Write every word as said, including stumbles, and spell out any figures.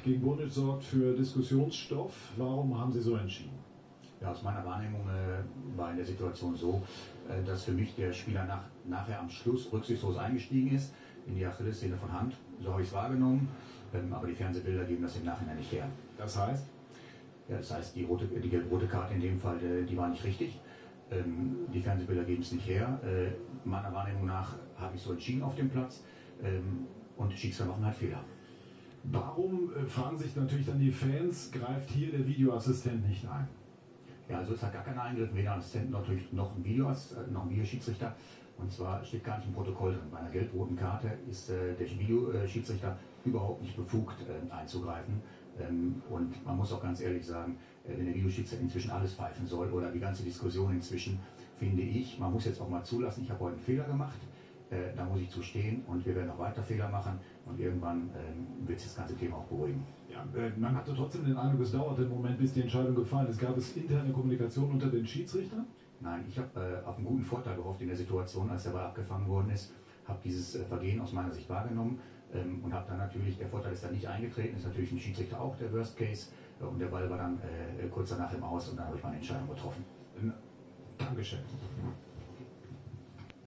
gegen Burnic sorgt für Diskussionsstoff. Warum haben Sie so entschieden? Ja, aus meiner Wahrnehmung äh, war in der Situation so, äh, dass für mich der Spieler nach, nachher am Schluss rücksichtslos eingestiegen ist in die Achillessehne von Hand. So habe ich es wahrgenommen, ähm, aber die Fernsehbilder geben das im Nachhinein nicht her. Das heißt? Ja, das heißt, die, rote, die gelb-rote Karte in dem Fall, äh, die war nicht richtig. Ähm, die Fernsehbilder geben es nicht her. Äh, meiner Wahrnehmung nach habe ich so entschieden auf dem Platz ähm, und die Schiedsrichter machen halt Fehler. Warum, äh, fragen sich natürlich dann die Fans, greift hier der Videoassistent nicht ein? Ja, also es hat gar keinen Eingriff, weder ein Assistent noch, durch, noch ein Video, noch ein Videoschiedsrichter. Und zwar steht gar nicht im Protokoll drin. Bei einer gelb-roten Karte ist äh, der Videoschiedsrichter überhaupt nicht befugt äh, einzugreifen. Ähm, und man muss auch ganz ehrlich sagen, äh, wenn der Videoschiedsrichter inzwischen alles pfeifen soll oder die ganze Diskussion inzwischen, finde ich, man muss jetzt auch mal zulassen, ich habe heute einen Fehler gemacht. Äh, da muss ich zu stehen und wir werden noch weiter Fehler machen und irgendwann ähm, wird sich das ganze Thema auch beruhigen. Ja, äh, man hatte trotzdem den Eindruck, es dauerte einen Moment, bis die Entscheidung gefallen ist. Gab es interne Kommunikation unter den Schiedsrichtern? Nein, ich habe äh, auf einen guten Vorteil gehofft in der Situation, als der Ball abgefangen worden ist, habe dieses äh, Vergehen aus meiner Sicht wahrgenommen ähm, und habe dann natürlich, der Vorteil ist dann nicht eingetreten, ist natürlich ein Schiedsrichter auch der Worst Case äh, und der Ball war dann äh, kurz danach im Aus und dann habe ich meine Entscheidung getroffen. Dankeschön.